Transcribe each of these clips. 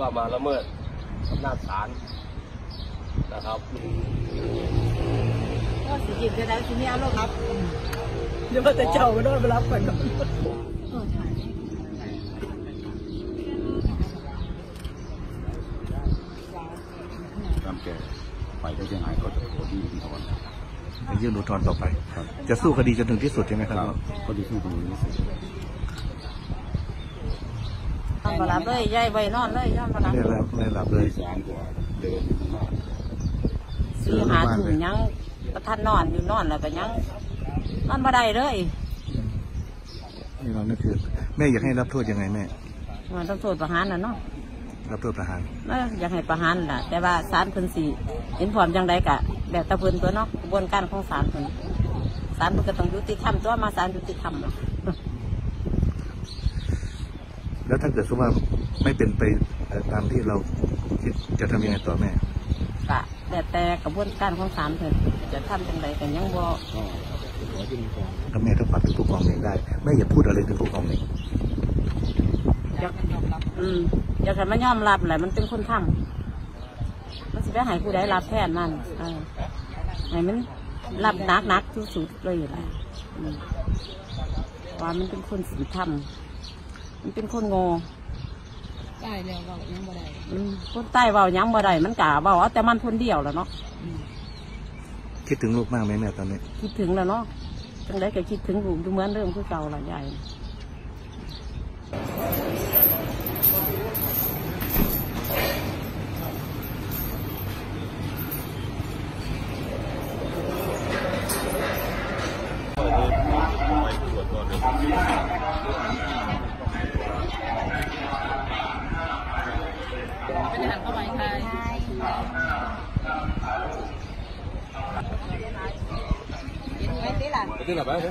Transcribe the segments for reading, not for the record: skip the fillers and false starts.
ก็มาละเมิดอำนาจศาลนะครับก็สิจิตจะได้ทีนี้เอาลูกครับเดี๋ยวว่าแต่เจ้าก็โดนไปรับก่อนตามแก่ไปได้ยังไงก็จะขอที่อุทธรณ์ยื่นอุทธรณ์ต่อไปจะสู้คดีจนถึงที่สุดใช่ไหมครับก็ดีสู้ตรงนี้ที่สุดนอนมาหลับเลยย่ายใบนอนเลยนอนมาหลับไม่หลับเลย 3 กว่าเดินมากสี่หาถึงยังประทันนอนอยู่นอนแล้วก็ยังนอนมาได้เลยนี่เรานี่คือแม่อยากให้รับโทษยังไงแม่มันต้องโทษประหารน่ะเนาะรับโทษประหารอยากให้ประหารน่ะแต่ว่าศาลเพิ่นสิเห็นพร้อมจังไดกะแบบตะเพิ่นตัวเนาะกระบวนการของศาลเพิ่นก็ต้องยุติธรรมตัวมาศาลยุติธรรมแล้วถ้าเกิดสมมติว่าไม่เป็นไปตามที่เราคิดจะทำยังไงต่อแม่กะแต่กระบวนการของศาลเพิ่นจะทำจังไดกันยังบ่ถ้าแม่ต้องฝากถึงผู้กองเองได้แม่อย่าพูดอะไรถึงผู้กองเองอยากให้มันยอมรับแหละมันเป็นคนทำมันสิไปให้ผู้ใดรับแทนมันให้มันรับนักที่สุดเลยแหละว่ามันเป็นคนศีลธรรมมันเป็นคนโง่ใต้แล้วเบายังบ่ได้คนใต้เบายังบ่ได้มันกะเบาแต่มันคนเดียวแล้วเนาะคิดถึงลูกมากไหมแม่ตอนนี้คิดถึงแล้วเนาะจังไดก็คิดถึงลูกดูเหมือนเริ่มคือเก่าละใหญ่เป็นหันเข้าไปไทยไม่ได้หรอไม่ได้หรอไม่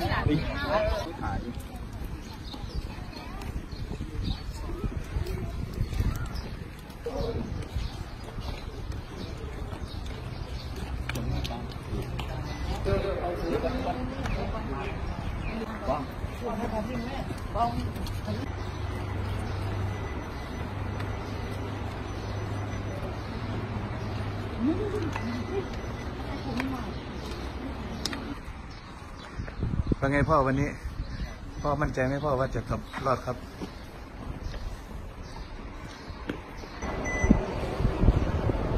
เป็นไงพ่อวันนี้พ่อมั่นใจไหมพ่อว่าจะรอดครับ